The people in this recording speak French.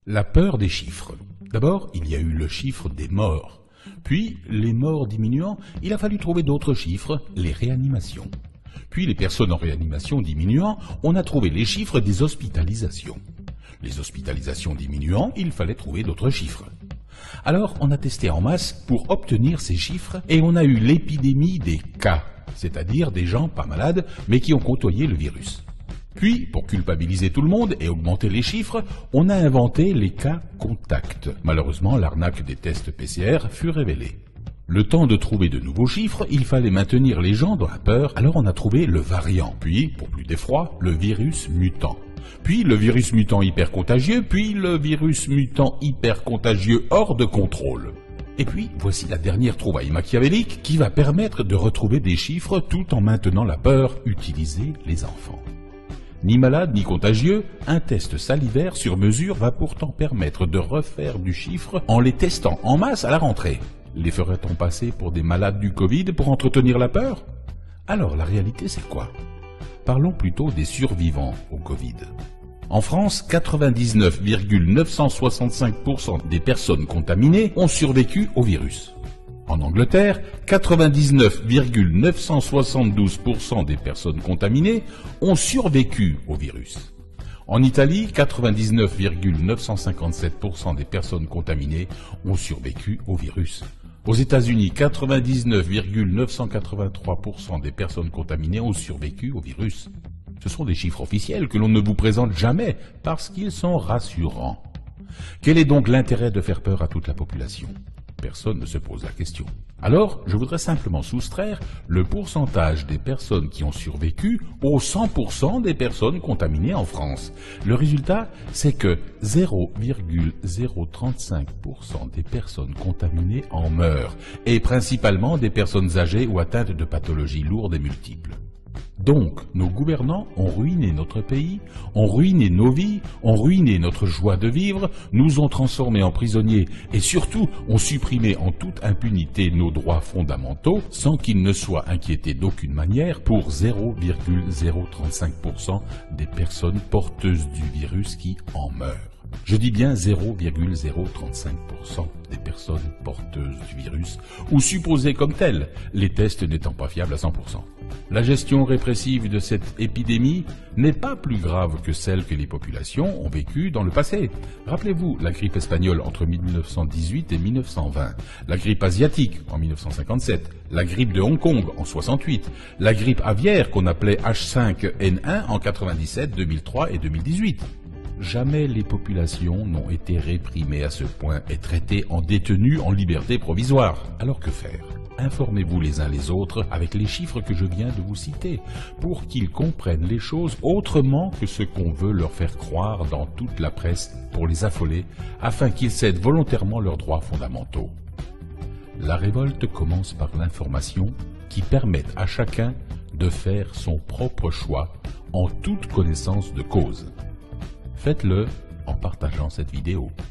La peur des chiffres. D'abord, il y a eu le chiffre des morts. Puis, les morts diminuant, il a fallu trouver d'autres chiffres, les réanimations. Puis, les personnes en réanimation diminuant, on a trouvé les chiffres des hospitalisations. Les hospitalisations diminuant, il fallait trouver d'autres chiffres. Alors, on a testé en masse pour obtenir ces chiffres et on a eu l'épidémie des cas, c'est-à-dire des gens pas malades mais qui ont côtoyé le virus. Puis, pour culpabiliser tout le monde et augmenter les chiffres, on a inventé les cas contacts. Malheureusement, l'arnaque des tests PCR fut révélée. Le temps de trouver de nouveaux chiffres, il fallait maintenir les gens dans la peur, alors on a trouvé le variant, puis, pour plus d'effroi, le virus mutant. Puis le virus mutant hyper contagieux, puis le virus mutant hyper contagieux hors de contrôle. Et puis, voici la dernière trouvaille machiavélique qui va permettre de retrouver des chiffres tout en maintenant la peur, utiliser les enfants. Ni malade ni contagieux, un test salivaire sur mesure va pourtant permettre de refaire du chiffre en les testant en masse à la rentrée. Les ferait-on passer pour des malades du Covid pour entretenir la peur? Alors la réalité c'est quoi? Parlons plutôt des survivants au Covid. En France, 99,965% des personnes contaminées ont survécu au virus. En Angleterre, 99,972% des personnes contaminées ont survécu au virus. En Italie, 99,957% des personnes contaminées ont survécu au virus. Aux États-Unis, 99,983% des personnes contaminées ont survécu au virus. Ce sont des chiffres officiels que l'on ne vous présente jamais parce qu'ils sont rassurants. Quel est donc l'intérêt de faire peur à toute la population? Personne ne se pose la question. Alors, je voudrais simplement soustraire le pourcentage des personnes qui ont survécu aux 100% des personnes contaminées en France. Le résultat, c'est que 0,035% des personnes contaminées en meurent, et principalement des personnes âgées ou atteintes de pathologies lourdes et multiples. Donc, nos gouvernants ont ruiné notre pays, ont ruiné nos vies, ont ruiné notre joie de vivre, nous ont transformés en prisonniers et surtout ont supprimé en toute impunité nos droits fondamentaux sans qu'ils ne soient inquiétés d'aucune manière pour 0,035% des personnes porteuses du virus qui en meurent. Je dis bien 0,035% des personnes porteuses du virus, ou supposées comme telles, les tests n'étant pas fiables à 100%. La gestion répressive de cette épidémie n'est pas plus grave que celle que les populations ont vécue dans le passé. Rappelez-vous la grippe espagnole entre 1918 et 1920, la grippe asiatique en 1957, la grippe de Hong Kong en 68, la grippe aviaire qu'on appelait H5N1 en 97, 2003 et 2018. Jamais les populations n'ont été réprimées à ce point et traitées en détenus en liberté provisoire. Alors que faire? Informez-vous les uns les autres avec les chiffres que je viens de vous citer, pour qu'ils comprennent les choses autrement que ce qu'on veut leur faire croire dans toute la presse pour les affoler, afin qu'ils cèdent volontairement leurs droits fondamentaux. La révolte commence par l'information qui permet à chacun de faire son propre choix en toute connaissance de cause. Faites-le en partageant cette vidéo.